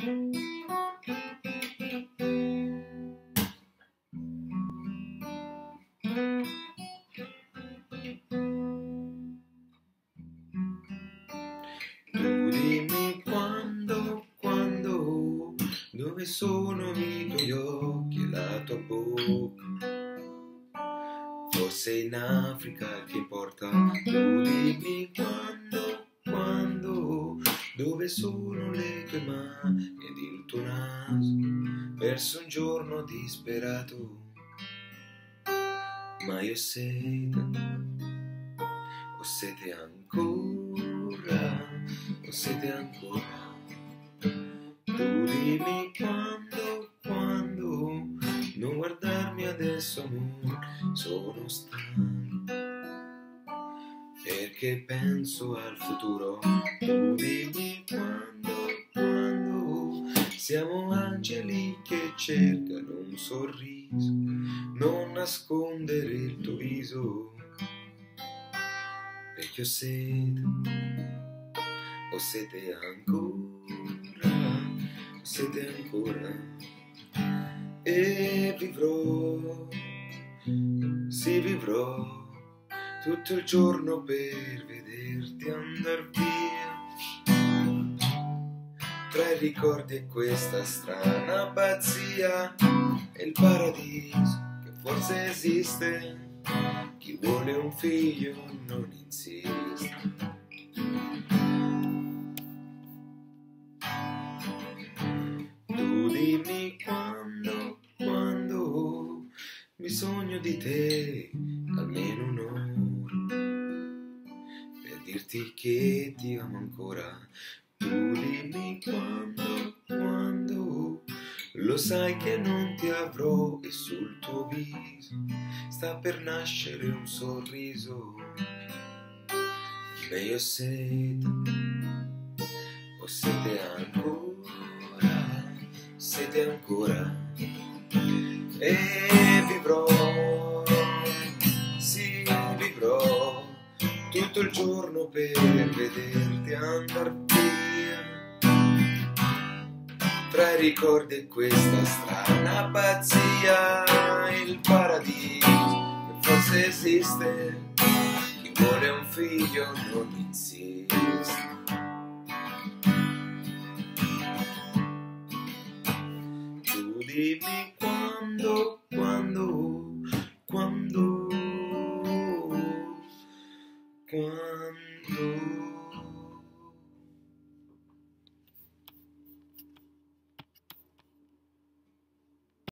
Tu dimmi quando, dove sono i tuoi occhi e la tua bocca. Forse in Africa, che importa? Tu dimmi quando, dove sono le tue mani ed il tuo naso, verso un giorno disperato. Ma io ho sete ancora, ho sete ancora. Tu dimmi quando, non guardarmi adesso amore, sono stanco, perché penso al futuro. Tu dimmi quando, siamo angeli che cercano un sorriso, non nascondere il tuo viso, perché ho sete ancora, ho sete ancora. E vivrò, sì vivrò, tutto il giorno per vederti andar via, tra i ricordi e questa strana pazzia, e il paradiso che forse esiste, chi vuole un figlio non insiste. Tu dimmi quando, bisogno di te almeno un'ora, per dirti che ti amo ancora. Tu dimmi quando, lo sai che non ti avrò e sul tuo viso sta per nascere un sorriso. E io ho sete ancora, sete ancora. E vivrò, sì vivrò, tutto il giorno per vederti andar via, tra i ricordi e questa strana pazzia, il paradiso che forse esiste, chi vuole un figlio non insiste. Tu dimmi quando